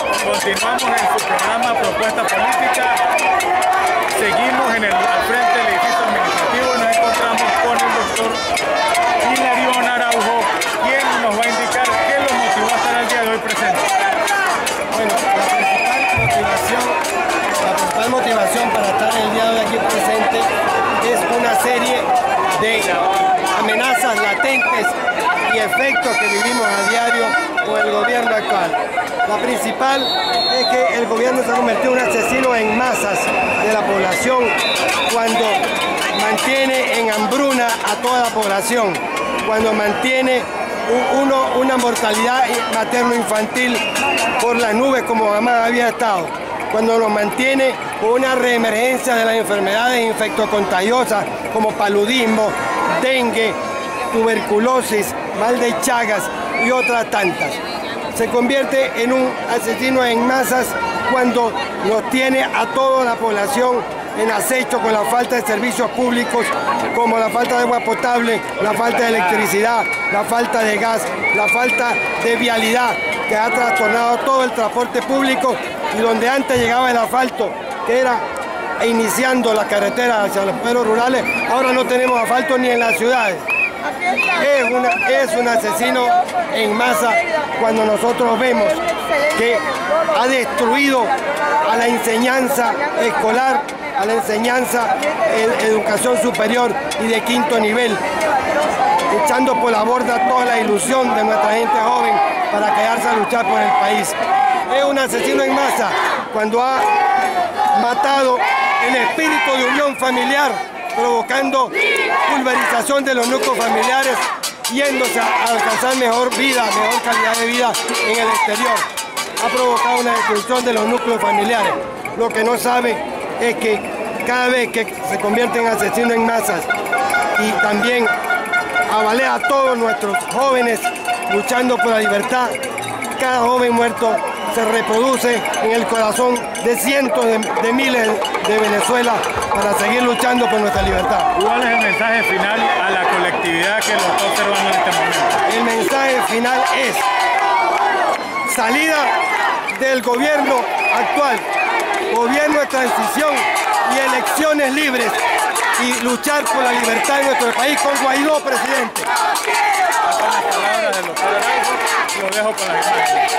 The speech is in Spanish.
Continuamos en su programa Propuesta Política. Seguimos al frente del edificio administrativo y nos encontramos con el doctor Hilarión Araujo, quien nos va a indicar qué lo motivó a estar el día de hoy presente. Bueno, la principal motivación para estar el día de hoy aquí presente es una serie de amenazas latentes y efectos que vivimos a diario con el gobierno actual. La principal es que el gobierno se ha convertido en un asesino en masas de la población cuando mantiene en hambruna a toda la población, cuando mantiene una mortalidad materno-infantil por las nubes como jamás había estado, cuando nos mantiene con una reemergencia de las enfermedades infectocontagiosas como paludismo, dengue, tuberculosis, mal de Chagas y otras tantas. Se convierte en un asesino en masas cuando nos tiene a toda la población en acecho con la falta de servicios públicos como la falta de agua potable, la falta de electricidad, la falta de gas, la falta de vialidad que ha trastornado todo el transporte público y donde antes llegaba el asfalto, que era iniciando la carretera hacia los pueblos rurales, ahora no tenemos asfalto ni en las ciudades. Es un asesino en masa cuando nosotros vemos que ha destruido a la enseñanza escolar, a la enseñanza en educación superior y de quinto nivel, echando por la borda toda la ilusión de nuestra gente joven para quedarse a luchar por el país. Es un asesino en masa cuando ha matado el espíritu de unión familiar, provocando pulverización de los núcleos familiares, yéndose a alcanzar mejor vida, mejor calidad de vida en el exterior. Ha provocado una destrucción de los núcleos familiares. Lo que no sabe es que cada vez que se convierte en asesino en masas y también abalea a todos nuestros jóvenes luchando por la libertad, cada joven muerto se reproduce en el corazón de cientos de miles de Venezuela para seguir luchando por nuestra libertad. ¿Cuál es el mensaje final a la colectividad que lo está observando en este momento? El mensaje final es salida del gobierno actual, gobierno de transición y elecciones libres y luchar por la libertad de nuestro país con Guaidó presidente. Con las palabras del doctor Araujo, lo dejo con las imágenes.